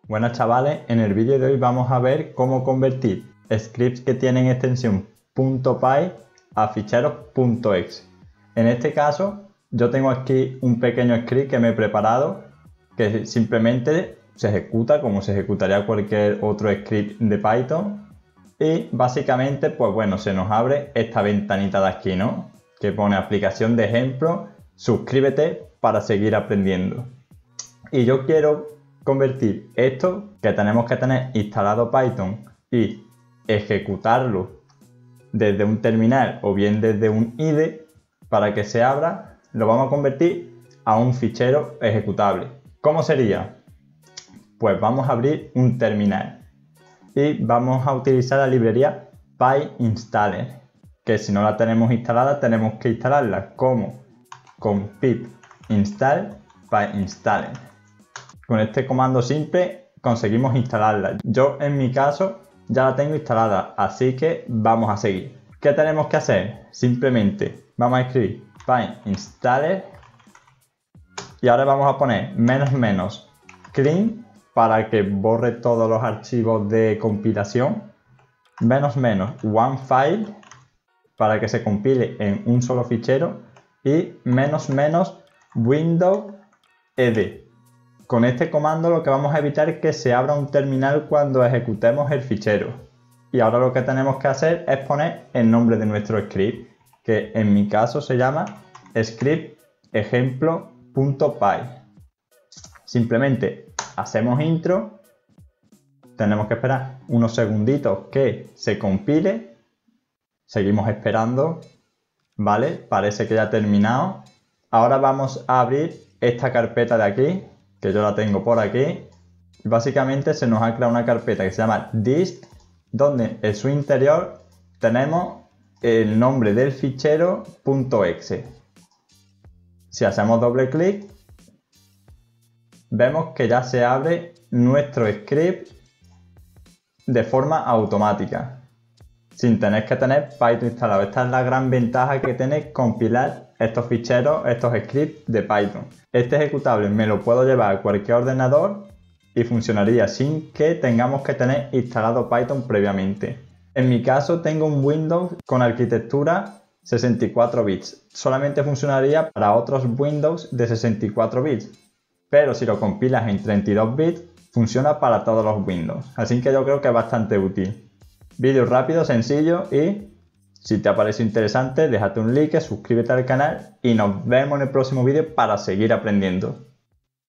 Buenas chavales, en el vídeo de hoy vamos a ver cómo convertir scripts que tienen extensión .py a ficheros .exe. En este caso yo tengo aquí un pequeño script que me he preparado que simplemente se ejecuta como se ejecutaría cualquier otro script de Python y básicamente pues bueno, se nos abre esta ventanita de aquí, ¿no? Que pone aplicación de ejemplo, suscríbete para seguir aprendiendo. Y yo quiero convertir esto que tenemos que tener instalado Python y ejecutarlo desde un terminal o bien desde un IDE para que se abra, lo vamos a convertir a un fichero ejecutable. ¿Cómo sería? Pues vamos a abrir un terminal y vamos a utilizar la librería PyInstaller, que si no la tenemos instalada tenemos que instalarla como con pip install PyInstaller. Con este comando simple conseguimos instalarla. Yo en mi caso ya la tengo instalada, así que vamos a seguir. ¿Qué tenemos que hacer? Simplemente vamos a escribir PyInstaller y ahora vamos a poner --clean para que borre todos los archivos de compilación, --one_file para que se compile en un solo fichero y --window ed. Con este comando lo que vamos a evitar es que se abra un terminal cuando ejecutemos el fichero. Y ahora lo que tenemos que hacer es poner el nombre de nuestro script, que en mi caso se llama script ejemplo.py. Simplemente hacemos intro, tenemos que esperar unos segunditos que se compile, seguimos esperando, ¿vale? Parece que ya ha terminado. Ahora vamos a abrir esta carpeta de aquí, que yo la tengo por aquí. Básicamente se nos ha creado una carpeta que se llama dist, donde en su interior tenemos el nombre del fichero .exe. Si hacemos doble clic, vemos que ya se abre nuestro script de forma automática, sin tener que tener Python instalado. Esta es la gran ventaja que tiene compilar estos ficheros, estos scripts de Python. Este ejecutable me lo puedo llevar a cualquier ordenador y funcionaría sin que tengamos que tener instalado Python previamente. En mi caso tengo un Windows con arquitectura 64 bits. Solamente funcionaría para otros Windows de 64 bits. Pero si lo compilas en 32 bits, funciona para todos los Windows. Así que yo creo que es bastante útil. Vídeo rápido, sencillo y si te ha parecido interesante, déjate un like, suscríbete al canal y nos vemos en el próximo vídeo para seguir aprendiendo.